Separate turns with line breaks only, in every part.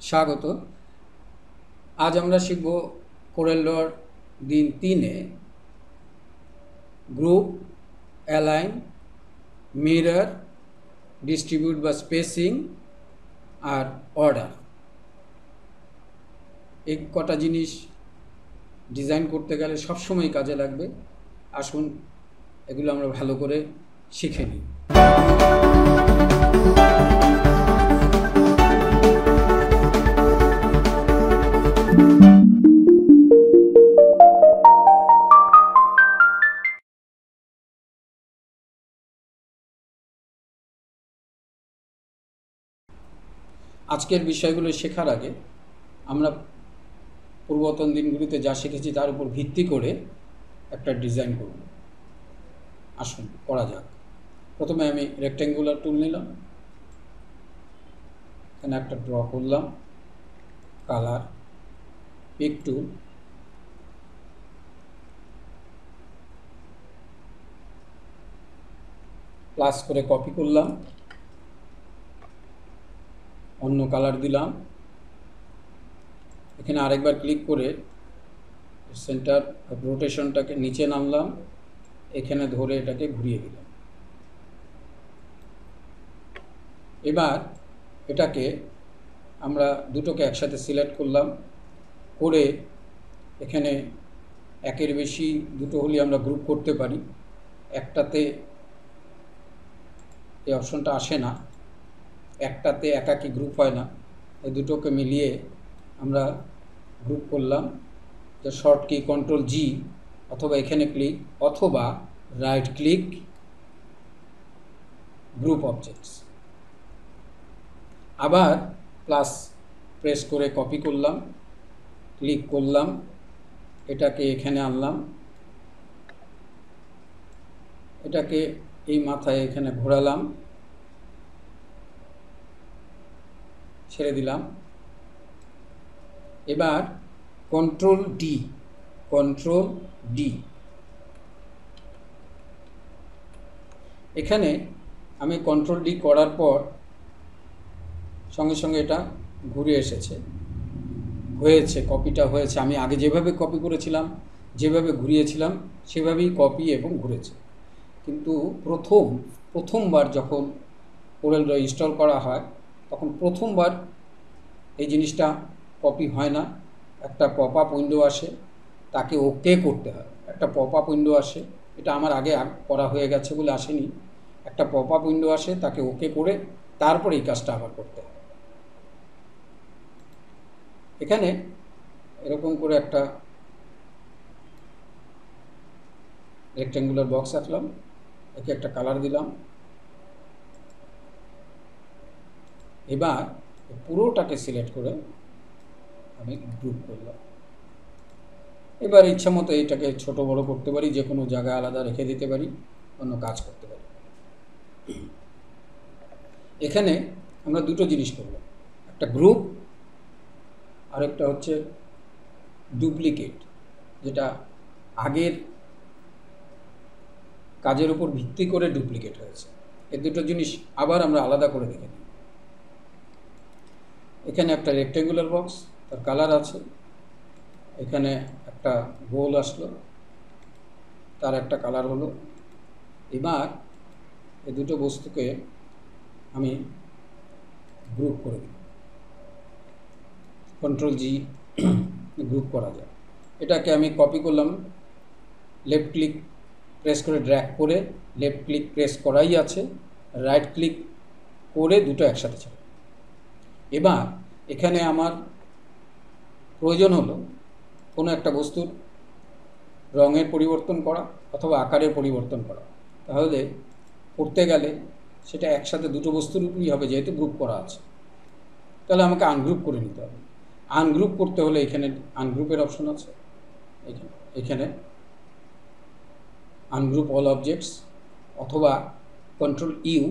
স্বাগত। আজ আমরা শিখব কোরেল ড্রর দিন 3-এ গ্রুপ, অ্যালাইন, মিরর, ডিস্ট্রিবিউট বা স্পেসিং আর অর্ডার। এই কটা জিনিস ডিজাইন করতে গেলে সবসময় কাজে লাগবে। আসুন এগুলো আমরা ভালো করে শিখে নিই। আজকের বিষয়গুলো শেখার আগে আমরা পূর্বতন দিনগুলিতে যা শিখেছি তার উপর ভিত্তি করে একটা ডিজাইন করব। আসুন করা যাক। প্রথমে আমি রেক্ট্যাঙ্গুলার টুল নিলাম, এখানে একটা ড্র করলাম, কালার, পিক টুল, প্লাস করে কপি করলাম, অন্য কালার দিলাম, এখানে আরেকবার ক্লিক করে সেন্টার রোটেশনটাকে নিচে নামলাম, এখানে ধরে এটাকে ঘুরিয়ে দিলাম। এবার এটাকে আমরা দুটোকে একসাথে সিলেক্ট করলাম, করে এখানে একের বেশি দুটো হলে আমরা গ্রুপ করতে পারি। একটাতে এই অপশনটা আসে না, একটাতে একাকি গ্রুপ হয় না, এই দুটোকে মিলিয়ে আমরা গ্রুপ করলাম। তো শর্ট কি কন্ট্রোল জি, অথবা এখানে ক্লিক, অথবা রাইট ক্লিক, গ্রুপ অবজেক্টস। আবার প্লাস প্রেস করে কপি করলাম, ক্লিক করলাম, এটাকে এখানে আনলাম, এটাকে এই মাথায় এখানে ঘোরালাম, ছেড়ে দিলাম। এবার কন্ট্রোল ডি, কন্ট্রোল ডি, এখানে আমি কন্ট্রোল ডি করার পর সঙ্গে সঙ্গে এটা ঘুরে এসেছে, হয়েছে, কপিটা হয়েছে। আমি আগে যেভাবে কপি করেছিলাম, যেভাবে ঘুরিয়েছিলাম সেভাবেই কপি এবং ঘুরেছে। কিন্তু প্রথমবার যখন কোরেল ড্র ইনস্টল করা হয় তখন প্রথমবার এই জিনিসটা কপি হয় না। একটা পপ আপ উইন্ডো আসে, তাকে ওকে করতে হয়। একটা পপ আপ উইন্ডো আসে, এটা আমার আগে করা হয়ে গেছে বলে আসেনি। একটা পপ আপ উইন্ডো আসে, তাকে ওকে করে তারপর এই কাজটা আবার করতে হয়। এখানে এরকম করে একটা রেক্ট্যাঙ্গুলার বক্স আঁকলাম, একে একটা কালার দিলাম। এবার পুরোটাকে সিলেক্ট করে আমি গ্রুপ করলাম। এবার ইচ্ছা মতো এটাকে ছোট বড় করতে পারি, যে কোনো জায়গায় আলাদা রেখে দিতে পারি, অন্য কাজ করতে পারি। এখানে আমরা দুটো জিনিস করব, একটা গ্রুপ, আরেকটা হচ্ছে ডুপ্লিকেট, যেটা আগের কাজের উপর ভিত্তি করে ডুপ্লিকেট হয়েছে। এই দুটো জিনিস আবার আমরা আলাদা করে দেখে নিই। এখানে একটা রেক্ট্যাঙ্গুলার বক্স, তার কালার আছে, এখানে একটা গোল আসলো, তার একটা কালার হলো। এবার এই দুটো বস্তুকে আমি গ্রুপ করে দিই, কন্ট্রোল জি, গ্রুপ করা যায়। এটাকে আমি কপি করলাম, লেফট ক্লিক প্রেস করে ড্র্যাগ করে, লেফট ক্লিক প্রেস করাই আছে, রাইট ক্লিক করে দুটো একসাথে ছিল। এবার এখানে আমার প্রয়োজন হলো কোনো একটা বস্তুর রঙের পরিবর্তন করা অথবা আকারের পরিবর্তন করা। তাহলে করতে গেলে সেটা একসাথে দুটো বস্তুর উপরই হবে, যেহেতু গ্রুপ করা আছে। তাহলে আমাকে আনগ্রুপ করে নিতে হবে। আনগ্রুপ করতে হলে এখানে আনগ্রুপের অপশন আছে, এখানে আনগ্রুপ অল অবজেক্টস, অথবা কন্ট্রোল ইউ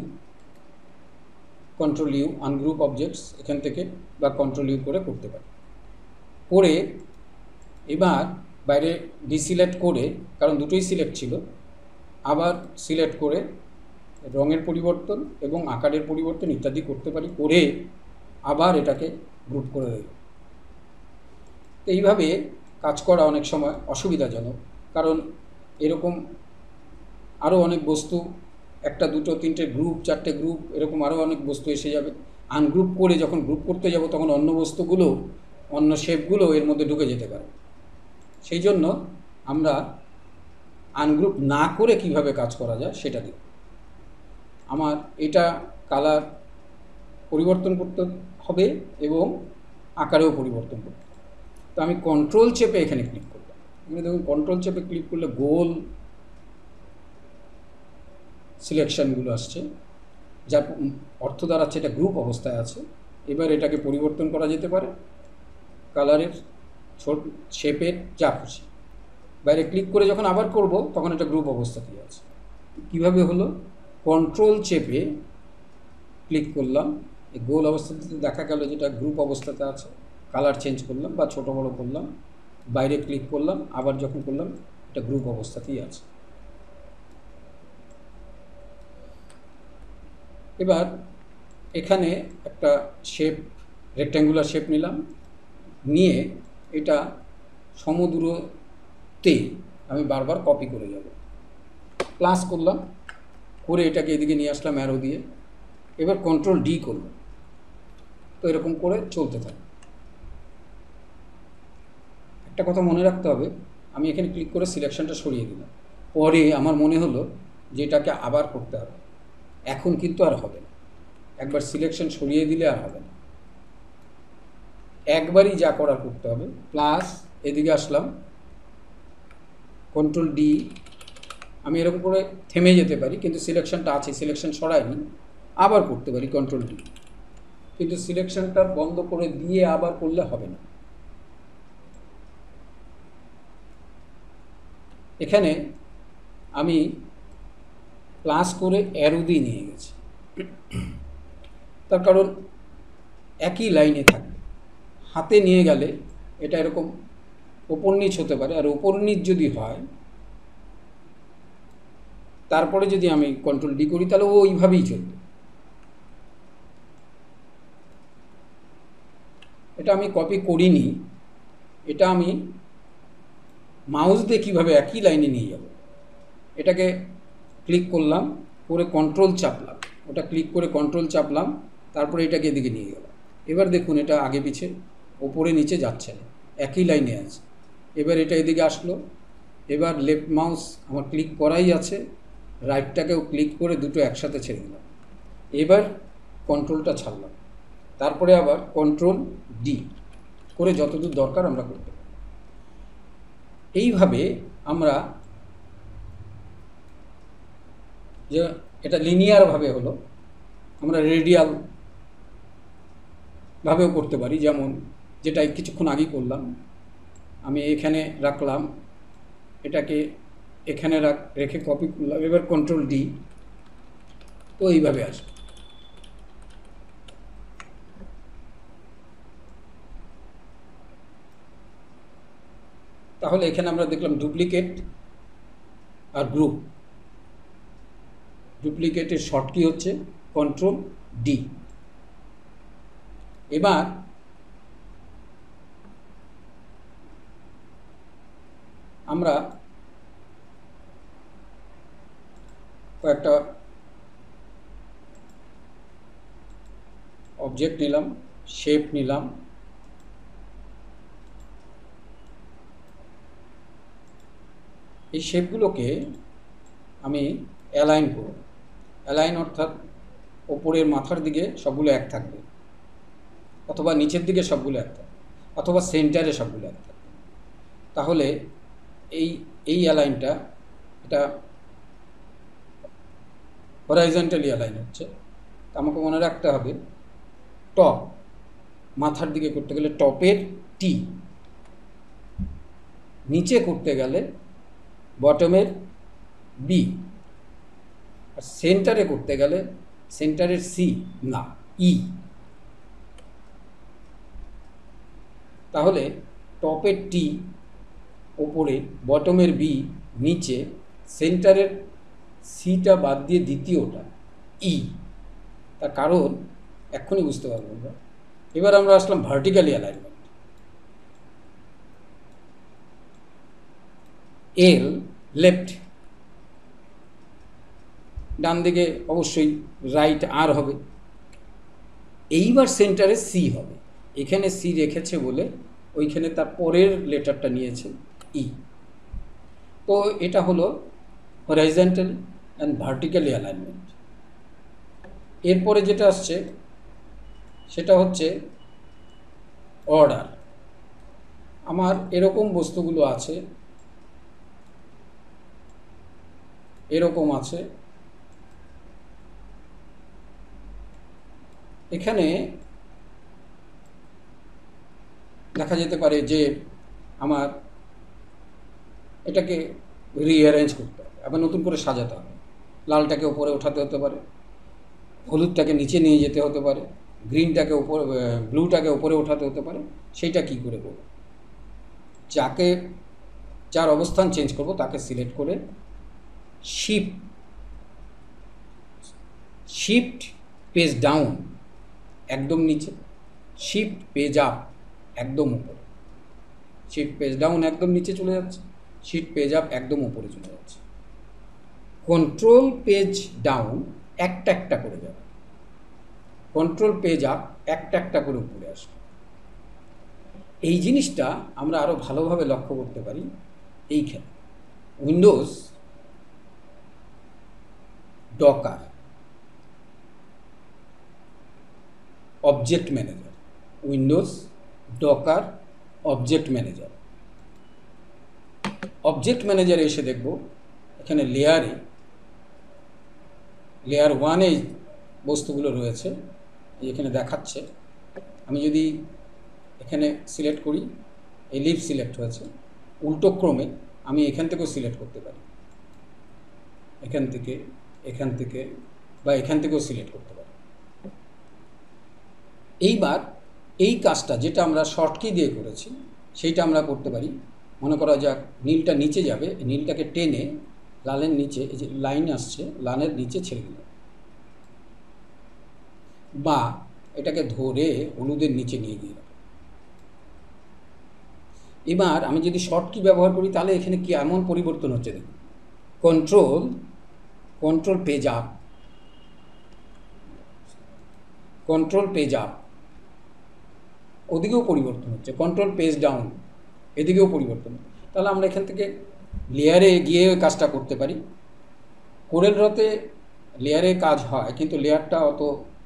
আনগ্রুপ অবজেক্টস, এখান থেকে বা কন্ট্রোল ইউ করে করতে পারি। করে এবার বাইরে ডিসিলেক্ট করে, কারণ দুটোই সিলেক্ট ছিল, আবার সিলেক্ট করে রঙের পরিবর্তন এবং আকারের পরিবর্তন ইত্যাদি করতে পারি। করে আবার এটাকে গ্রুপ করে দেবে। তো এইভাবে কাজ করা অনেক সময় অসুবিধাজনক, কারণ এরকম আরও অনেক বস্তু, একটা দুটো তিনটে গ্রুপ, চারটে গ্রুপ, এরকম আরও অনেক বস্তু এসে যাবে। আনগ্রুপ করে যখন গ্রুপ করতে যাব তখন অন্য বস্তুগুলো, অন্য শেপগুলো এর মধ্যে ঢুকে যেতে পারে। সেই জন্য আমরা আনগ্রুপ না করে কিভাবে কাজ করা যায় সেটা দেখব। আমার এটা কালার পরিবর্তন করতে হবে এবং আকারেও পরিবর্তন করতে হবে। তো আমি কন্ট্রোল চেপে এখানে ক্লিক করলাম। এখানে দেখুন কন্ট্রোল চেপে ক্লিক করলে গোল সিলেকশানগুলো আসছে, যার অর্থ দাঁড়াচ্ছে এটা গ্রুপ অবস্থায় আছে। এবার এটাকে পরিবর্তন করা যেতে পারে কালারের, ছোট শেপের, যা খুশি। বাইরে ক্লিক করে যখন আবার করব তখন এটা গ্রুপ অবস্থাতেই আছে। কীভাবে হলো? কন্ট্রোল চেপে ক্লিক করলাম, এই গোল অবস্থাতে দেখা গেল যেটা গ্রুপ অবস্থাতে আছে। কালার চেঞ্জ করলাম বা ছোটো বড়ো করলাম, বাইরে ক্লিক করলাম, আবার যখন করলাম এটা গ্রুপ অবস্থাতেই আছে। এবার এখানে একটা শেপ, রেক্ট্যাঙ্গুলার শেপ নিলাম, নিয়ে এটা সমদূরত্বে আমি বারবার কপি করে যাব। প্লাস করলাম, করে এটাকে এদিকে নিয়ে আসলাম অ্যারো দিয়ে। এবার কন্ট্রোল ডি করলাম। তো এরকম করে চলতে থাকে। একটা কথা মনে রাখতে হবে, আমি এখানে ক্লিক করে সিলেকশনটা সরিয়ে দিলাম, পরে আমার মনে হলো যে এটাকে আবার করতে হবে। এখন কিন্তু আর হবে না, একবার সিলেকশন সরিয়ে দিলে আর হবে না, একবারই যা করার করতে হবে। প্লাস এদিকে আসলাম, কন্ট্রোল ডি। আমি এরকম করে থেমে যেতে পারি, কিন্তু সিলেকশনটা আছে, সিলেকশন সরাইনি, আবার করতে পারি কন্ট্রোল ডি। কিন্তু সিলেকশনটা বন্ধ করে দিয়ে আবার করলে হবে না। এখানে আমি প্লাস করে অ্যারো দিয়ে নিয়ে গেছি, তার কারণ একই লাইনে থাকবে। হাতে নিয়ে গেলে এটা এরকম ওপর নিচ হতে পারে, আর ওপর নিচ যদি হয় তারপরে যদি আমি কন্ট্রোল ডি করি তাহলে ওইভাবেই চলবে। এটা আমি কপি করিনি, এটা আমি মাউস দিয়ে কীভাবে একই লাইনে নিয়ে যাব। এটাকে ক্লিক করলাম, করে কন্ট্রোল চাপলাম, ওটা ক্লিক করে কন্ট্রোল চাপলাম, তারপরে এটাকে এদিকে নিয়ে গেলাম। এবার দেখুন এটা আগে পিছে, ওপরে নিচে যাচ্ছে না, একই লাইনে আছে। এবার এটা এদিকে আসলো, এবার লেফট মাউস আমার ক্লিক করাই আছে, রাইটটাকেও ক্লিক করে দুটো একসাথে ছেড়ে দিলাম। এবার কন্ট্রোলটা ছাড়লাম, তারপরে আবার কন্ট্রোল ডি করে যতদূর দরকার আমরা করতে পারি। এইভাবে আমরা, যে এটা লিনিয়ারভাবে হলো, আমরা রেডিয়াল ভাবেও করতে পারি। যেমন যেটা কিছুক্ষণ আগেই করলাম, আমি এখানে রাখলাম, এটাকে এখানে রেখে কপি করলাম, এবার কন্ট্রোল ডি, তো এইভাবে আসবে। তাহলে এখানে আমরা দেখলাম ডুপ্লিকেট আর গ্রুপ। ডুপ্লিকেটের শর্ট কি হচ্ছে কন্ট্রোল ডি। এবার আমরা কয়েকটা অবজেক্ট নিলাম, শেপ নিলাম, এই শেপগুলোকে আমি অ্যালাইন করব। অ্যালাইন অর্থাৎ ওপরের মাথার দিকে সবগুলো এক থাকবে, অথবা নিচের দিকে সবগুলো এক থাকবে, অথবা সেন্টারে সবগুলো এক থাকবে। তাহলে এই অ্যালাইনটা, এটা হরাইজন্টালি অ্যালাইন হচ্ছে। আমাকে মনে রাখতে হবে টপ, মাথার দিকে করতে গেলে টপের টি, নিচে করতে গেলে বটমের বি, আর সেন্টারে করতে গেলে সেন্টারের সি না ই। তাহলে টপের টি ওপরে, বটমের বি নিচে, সেন্টারের সিটা বাদ দিয়ে দ্বিতীয়টা ই। তার কারণ এক্ষুনি বুঝতে পারবো আমরা, এবার আমরা আসলাম ভার্টিক্যালি অ্যালাইনমেন্ট। এল লেফট, ডান দিকে অবশ্যই রাইট আর হবে। এইবার সেন্টারে সি হবে, এখানে সি রেখেছে বলে ওইখানে তার পরের লেটারটা নিয়েছে ই। তো এটা হলো হরাইজন্টাল অ্যান্ড ভার্টিক্যালি অ্যালাইনমেন্ট। এরপরে যেটা আসছে সেটা হচ্ছে অর্ডার। আমার এরকম বস্তুগুলো আছে, এরকম আছে, এখানে দেখা যেতে পারে যে আমার এটাকে রিঅ্যারেঞ্জ করতে হবে, আবার নতুন করে সাজাতে হবে। লালটাকে উপরে ওঠাতে হতে পারে, হলুদটাকে নিচে নিয়ে যেতে হতে পারে, গ্রিনটাকে উপরে, ব্লুটাকে উপরে ওঠাতে হতে পারে। সেইটা কি করে করব? যার অবস্থান চেঞ্জ করব তাকে সিলেক্ট করে শিফট পেজ ডাউন একদম নিচে, শিফট পেজ আপ একদম উপরে। শিফট পেজ ডাউন একদম নিচে চলে যাচ্ছে, শিফট পেজ আপ একদম উপরে চলে যাচ্ছে। কন্ট্রোল পেজ ডাউন একটা একটা করে যাবে, কন্ট্রোল পেজ আপ একটা একটা করে উপরে আসবে। এই জিনিসটা আমরা আরও ভালোভাবে লক্ষ্য করতে পারি এইখানে। Windows docker object manager, windows docker object manager. Object ম্যানেজারে এসে দেখব এখানে লেয়ার 1-এ বস্তুগুলো রয়েছে, এখানে দেখাচ্ছে। আমি যদি এখানে সিলেক্ট করি, এই লিভ সিলেক্ট হয়েছে, উল্টো ক্রমে আমি এখান থেকেও সিলেক্ট করতে পারি, এখান থেকে বা এখান থেকেও সিলেক্ট করতে পারি। এইবার এই কাজটা যেটা আমরা শর্ট কি দিয়ে করেছি সেইটা আমরা করতে পারি। মনে করা যাক নীলটা নিচে যাবে, নীলটাকে টেনে লালের নিচে, এই যে লাইন আসছে লালের নিচে ছেড়ে দিলাম, বা এটাকে ধরে হলুদের নিচে নিয়ে গিয়ে। এবার আমি যদি শর্ট কি ব্যবহার করি তাহলে এখানে কি এমন পরিবর্তন হচ্ছে দেখুন। Control page up, control page up, ওদিকেও পরিবর্তন হচ্ছে, কন্ট্রোল পেজ ডাউন এদিকেও পরিবর্তন। তাহলে আমরা এখান থেকে লেয়ারে গিয়ে কাজটা করতে পারি। কোরেল ড্রতে লেয়ারে কাজ হয়, কিন্তু লেয়ারটা অত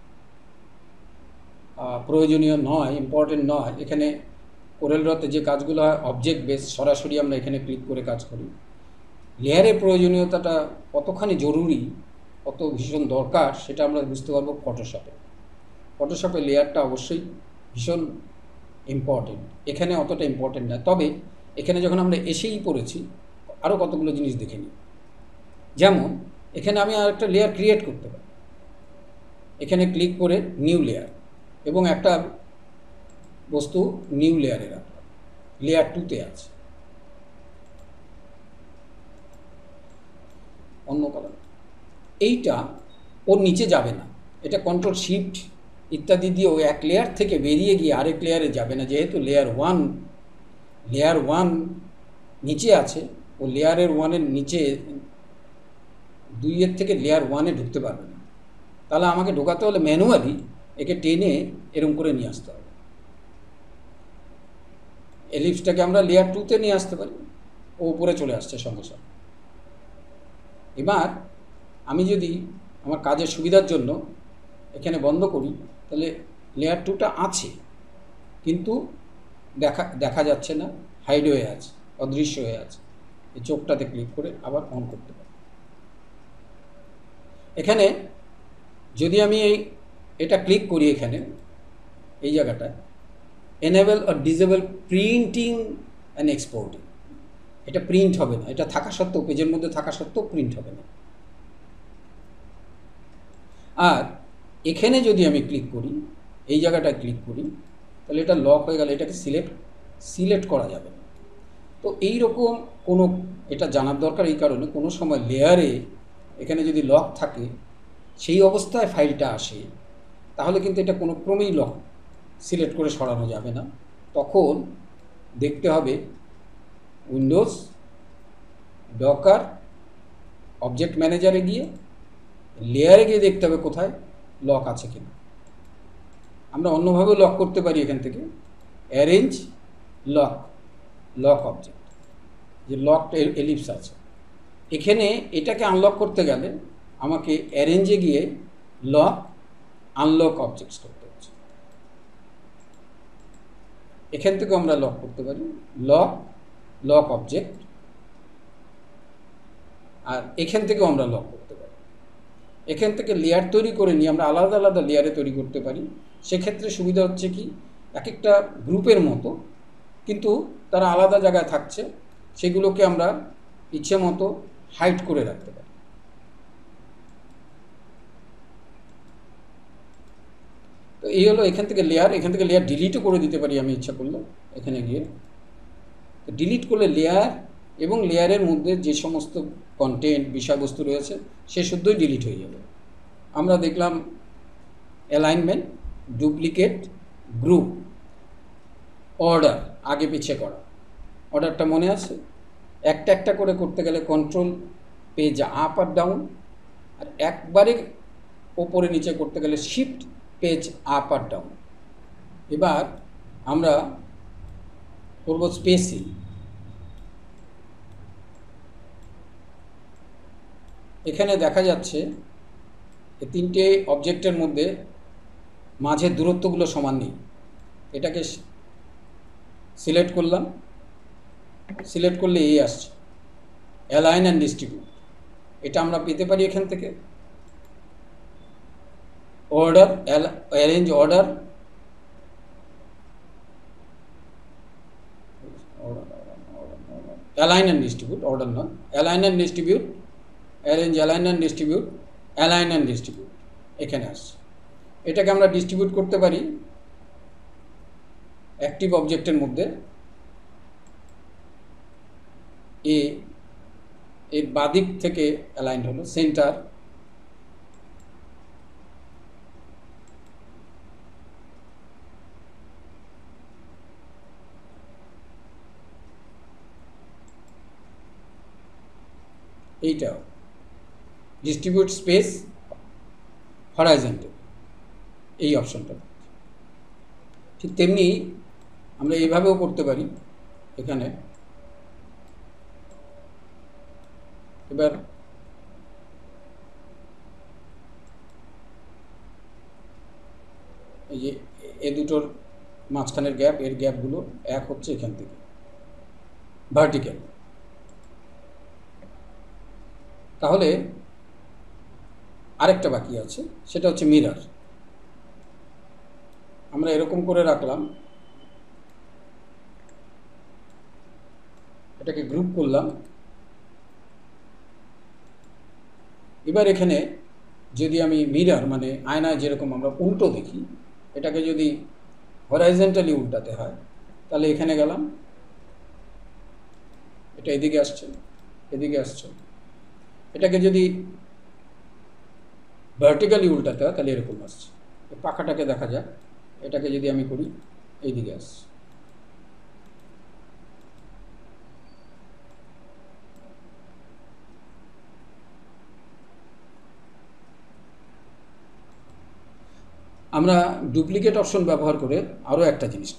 প্রয়োজনীয় নয়, ইম্পর্টেন্ট নয়। এখানে কোরেল ড্রতে যে কাজগুলো হয় অবজেক্ট বেস, সরাসরি আমরা এখানে ক্লিক করে কাজ করি। লেয়ারের প্রয়োজনীয়তাটা কতখানি জরুরি, কত ভীষণ দরকার সেটা আমরা বুঝতে পারবো ফটোশপে লেয়ারটা অবশ্যই ভীষণ ইম্পর্টেন্ট, এখানে অতটা ইম্পর্টেন্ট না। তবে এখানে যখন আমরা এসেই পড়েছি আরও কতগুলো জিনিস দেখে নিই। যেমন এখানে আমি আর একটা লেয়ার ক্রিয়েট করতে পারি, এখানে ক্লিক করে নিউ লেয়ার, এবং একটা বস্তু নিউ লেয়ারে রাখলাম, লেয়ার 2-তে আছে অন্য কালার। এইটা ওর নিচে যাবে না, এটা কন্ট্রোল শিফট ইত্যাদি দিয়ে ও এক লেয়ার থেকে বেরিয়ে গিয়ে আরেক লেয়ারে যাবে না, যেহেতু লেয়ার 1 নিচে আছে, ও লেয়ারের 1-এর নিচে 2-এর থেকে লেয়ার 1-এ ঢুকতে পারবে না। তাহলে আমাকে ঢোকাতে হলে ম্যানুয়ালি একে টেনে এরম করে নিয়ে আসতে হবে। এলিপসটাকে আমরা লেয়ার 2-তে নিয়ে আসতে পারি, ও উপরে চলে আসছে সঙ্গে সঙ্গে। এবার আমি যদি আমার কাজের সুবিধার জন্য এখানে বন্ধ করি, তাহলে লেয়ার 2টা আছে কিন্তু দেখা যাচ্ছে না, হাইড হয়ে আছে, অদৃশ্য হয়ে আছে। এই চোখটাতে ক্লিক করে আবার অন করতে পারি। এখানে যদি আমি এটা ক্লিক করি, এখানে এই জায়গাটা এনেবল আর ডিসেবল প্রিন্টিং অ্যান্ড এক্সপোর্টিং, এটা প্রিন্ট হবে না, এটা থাকা সত্ত্বেও, পেজের মধ্যে থাকা সত্ত্বেও প্রিন্ট হবে না। আর এখানে যদি আমি ক্লিক করি, এই জায়গাটায় ক্লিক করি, তাহলে এটা লক হয়ে গেলে এটাকে সিলেক্ট করা যাবে না। তো এই রকম কোনো, এটা জানার দরকার এই কারণে, কোনো সময় লেয়ারে এখানে যদি লক থাকে, সেই অবস্থায় ফাইলটা আসে, তাহলে কিন্তু এটা কোনো ক্রমেই লক সিলেক্ট করে সরানো যাবে না। তখন দেখতে হবে উইন্ডোজ, ডকার, অবজেক্ট ম্যানেজারে গিয়ে লেয়ারে গিয়ে দেখতে হবে কোথায় লক আছে কিনা। আমরা অন্যভাবে লক করতে পারি, এখান থেকে অ্যারেঞ্জ লক, লক অবজেক্ট, যে লকড এলিপস আছে এখানে, এটাকে আনলক করতে গেলে আমাকে অ্যারেঞ্জে গিয়ে লক আনলক অবজেক্টস করতে হচ্ছে। এখান থেকে আমরা লক করতে পারি লক, লক অবজেক্ট, আর এখান থেকেও আমরা লক করতে পারি। এখান থেকে লেয়ার তৈরি করে নিয়ে আমরা আলাদা আলাদা লেয়ারে তৈরি করতে পারি। সেক্ষেত্রে সুবিধা হচ্ছে কি, এক একটা গ্রুপের মতো, কিন্তু তারা আলাদা জায়গায় থাকছে, সেগুলোকে আমরা ইচ্ছে মতো হাইড করে রাখতে পারি। তো এই হলো এখান থেকে লেয়ার। এখান থেকে লেয়ার ডিলিটও করে দিতে পারি আমি ইচ্ছা করলে। এখানে গিয়ে ডিলিট করলে লেয়ার এবং লেয়ারের মধ্যে যে সমস্ত কন্টেন্ট, বিষয়বস্তু রয়েছে সে শুদ্ধই ডিলিট হয়ে যাবে। আমরা দেখলাম অ্যালাইনমেন্ট, ডুপ্লিকেট, গ্রুপ, অর্ডার, আগে পিছিয়ে করা। অর্ডারটা মনে আছে? একটা একটা করে করতে গেলে কন্ট্রোল পেজ আপ আর ডাউন, আর একবারে ওপরে নিচে করতে গেলে শিফট পেজ আপ আর ডাউন। এবার আমরা করব স্পেসিং। এখানে দেখা যাচ্ছে এই তিনটে অবজেক্টের মধ্যে মাঝের দূরত্বগুলো সমান নেই। এটাকে সিলেক্ট করলাম, সিলেক্ট করলে এই আসছে অ্যালাইন অ্যান্ড ডিস্ট্রিবিউট। এটা আমরা পেতে পারি এখান থেকে order, arrange order, align and distribute, order নয়, align and distribute, arrange, align and distribute, align and distribute এখানে আসছে। এটাকে আমরা ডিস্ট্রিবিউট করতে পারি অ্যাক্টিভ অবজেক্টের মধ্যে। এর বাদিক থেকে অ্যালাইন হলো সেন্টার, এইটা ডিস্ট্রিবিউট স্পেস হরাইজন্টাল, এই অপশনটা। ঠিক তেমনি আমরা এইভাবেও করতে পারি এখানে। এবার এই যে এ দুটোর মাঝখানের গ্যাপ, এর গ্যাপগুলো এক হচ্ছে এখান থেকে ভার্টিক্যাল। তাহলে আরেকটা বাকি আছে, সেটা হচ্ছে মিরর। আমরা এরকম করে রাখলাম, এটাকে গ্রুপ করলাম। এবার এখানে যদি আমি মিরর মানে আয়নায় যেরকম আমরা উল্টো দেখি, এটাকে যদি হরাইজন্টালি উল্টাতে হয় তাহলে এখানে গেলাম, এটা এদিকে আসছে, এদিকে আসছে। এটাকে যদি ভার্টিক্যালি উল্টাতে হয় তাহলে এরকম আসছে। পাখাটাকে দেখা যাক, এটাকে যদি আমি করি এইদিকে আসছে। আমরা ডুপ্লিকেট অপশন ব্যবহার করে আরও একটা জিনিস,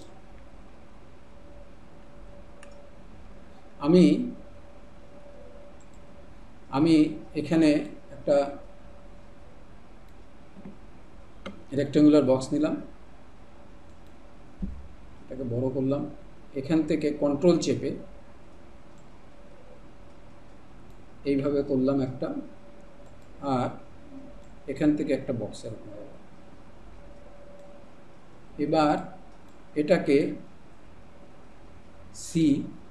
আমি এখানে একটা রেক্ট্যাঙ্গুলার বক্স নিলাম, এটাকে বড় করলাম, এখান থেকে কন্ট্রোল চেপে এইভাবে করলাম একটা, আর এখান থেকে একটা বক্সের। এবার এটাকে সি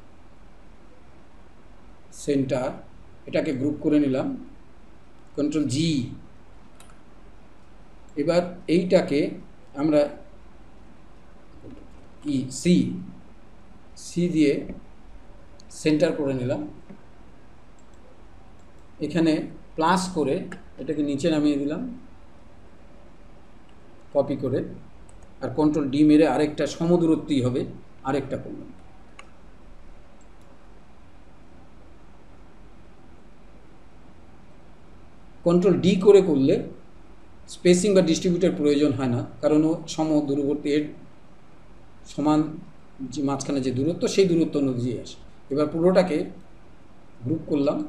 সেন্টার, এটাকে গ্রুপ করে নিলাম, কন্ট্রোল জি। এবার এইটাকে আমরা সি দিয়ে সেন্টার করে নিলাম। এখানে প্লাস করে এটাকে নিচে নামিয়ে দিলাম, কপি করে আর কন্ট্রোল ডি মেরে আরেকটা সমদূরত্বই হবে, আরেকটা করলাম। কন্ট্রোল ডি করে করলে স্পেসিং বা ডিস্ট্রিবিউটের প্রয়োজন হয় না, কারণ ও সমদূরবর্তী এর সমান যে মাঝখানে যে দূরত্ব সেই দূরত্ব অনুযায়ী আসে। এবার পুরোটাকে গ্রুপ করলাম।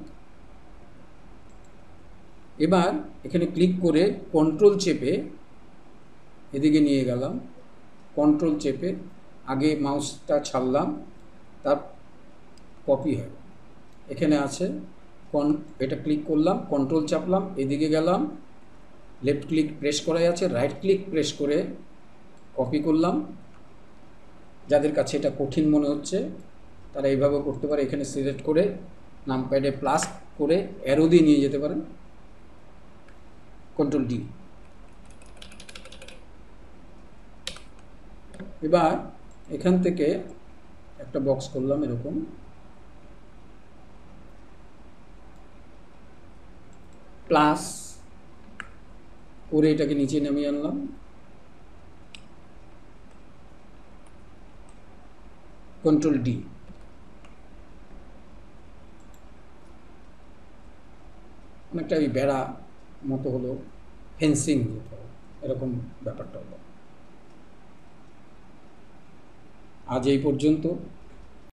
এবার এখানে ক্লিক করে কন্ট্রোল চেপে এদিকে নিয়ে গেলাম, কন্ট্রোল চেপে আগে মাউসটা ছাড়লাম, তার কপি হয়। এখানে আছে এটা ক্লিক করলাম, কন্ট্রোল চাপলাম, এদিকে গেলাম, লেফট ক্লিক প্রেস করাই আছে, রাইট ক্লিক প্রেস করে কপি করলাম। যাদের কাছে এটা কঠিন মনে হচ্ছে তারা এইভাবে করতে পারে, এখানে সিলেক্ট করে নামপ্যাডে প্লাস করে অ্যারো দিয়ে নিয়ে যেতে পারেন, কন্ট্রোল ডি। এবার এখান থেকে একটা বক্স করলাম এরকম, প্লাস করে এটাকে নিচে নামিয়ে আনলাম, কন্ট্রোল ডি। অনেকটা ওই বেড়া মতো হলো, ফেন্সিং এরকম ব্যাপারটা হলো। আজ এই পর্যন্ত।